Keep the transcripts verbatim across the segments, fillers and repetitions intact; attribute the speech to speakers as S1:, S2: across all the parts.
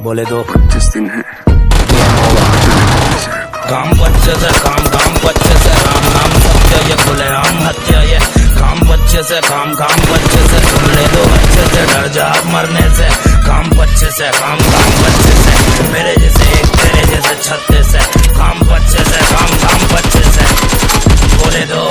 S1: बोले दो
S2: पच्चीस दिन है
S1: काम बच्चे से काम काम बच्चे से राम नाम सत्य ये खुले आम हत्या ये काम बच्चे से काम काम बच्चे से सुन ले दो अच्छे से डर जा मरने से काम बच्चे से काम काम बच्चे से मेरे जैसे एक तेरे जैसे छत्ते से काम बच्चे से काम काम बच्चे से बोले दो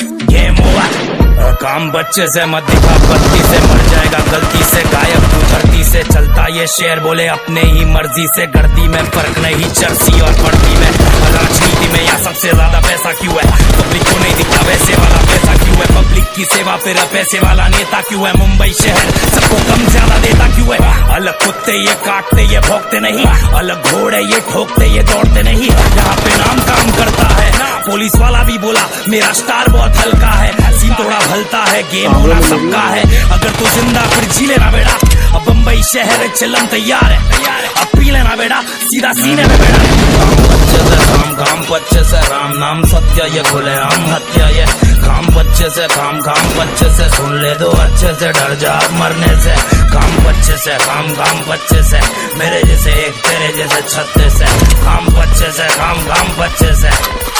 S1: गेम ओवर काम बच्चे से मत दिखा गलती से मर जाएगा गलती से गायब तू धरती से चलता ये शेर बोले अपने ही मर्जी से गर्दी में फर्क नहीं चर्सी और पड़ती में राजनीति में यहाँ सबसे ज्यादा पैसा क्यों है पब्लिक को नहीं दिखता वैसे वाला पैसा क्यों है पब्लिक की सेवा फिर पैसे वाला नेता क्यों है मुंबई शहर सबको कम ज्यादा देता क्यों है अलग कुत्ते ये काटते ये भोंकते नहीं अलग घोड़े ये ठोकते ये दौड़ते नहीं यहाँ पे नाम काम करता है पुलिस वाला भी बोला मेरा स्टार बहुत हल्का है सीन थोड़ा भलता है गेम होना सबका है अगर तू जिंदा फिर जी लेना बेटा अब बम्बई शहर चिल्लम तैयार है अब पी लेना बेटा सीधा सीने में बेटा बच्चे से काम काम बच्चे से राम नाम सत्य ये खुले आम हत्या ये काम बच्चे से काम काम बच्चे से सुन ले दो अच्छे से डर जा मरने से काम बच्चे से काम काम बच्चे से मेरे जैसे एक तेरे जैसे छत्ते से काम बच्चे से काम काम बच्चे से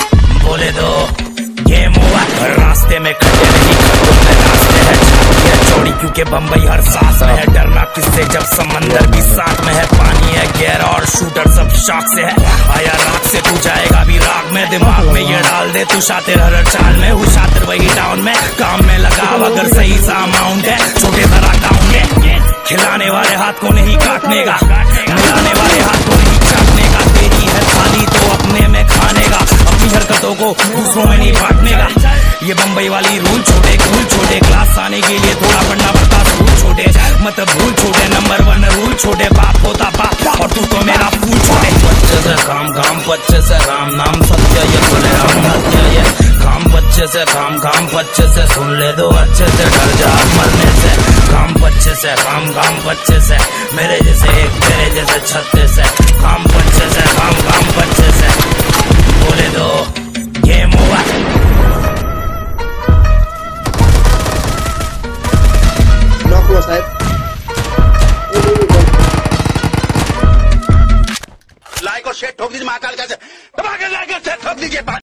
S1: बोले दो गेम ओवर रास्ते में खड़े नहीं खड़ों में रास्ते है छाती है चौड़ी क्योंकि बम्बई हर सांस में है डरना किससे जब समंदर भी साथ में है पानी है गहरा और शूटर सब शौक से है आया रात से तू जाएगा भी राग में दिमाग में ये डाल दे तू शातिर हर चाल में हूँ शातिर वही टाउन में काम में लगा अगर सही सा अमाउंट है छोटे जरा डाउन में खिलाने वाले हाथ को नहीं काटने का मिलाने वाले हाथ को नहीं चाटने का तेरी है थाली तो अपने में खाने का अपनी हरकतों को दूसरों में नहीं बांटने का ये बम्बई वाली रूल छोटे कूल छोटे क्लास आने के लिए थोड़ा पढ़ना पड़ता स्कूल छोटे मत भूल छोटे नंबर वन रूल छोटे बाप होता बाप और तू तो मेरा फूल छोटे बच्चे से काम काम बच्चे से राम नाम सत्य ये खुले आम हत्या ये काम बच्चे से काम काम बच्चे से सुन ले दो अच्छे से डर जा मरने से काम बच्चे से काम काम बच्चे से मेरे जैसे एक तेरे जैसे छत्ते से काम बच्चे से काम काम बच्चे से बोले दो गेम ओवर
S3: नॉक हुआ साहब
S4: लाइक और शेयर ठोक दीजिए महाकाल का दबा के लाइक और शेयर ठोक दीजिए।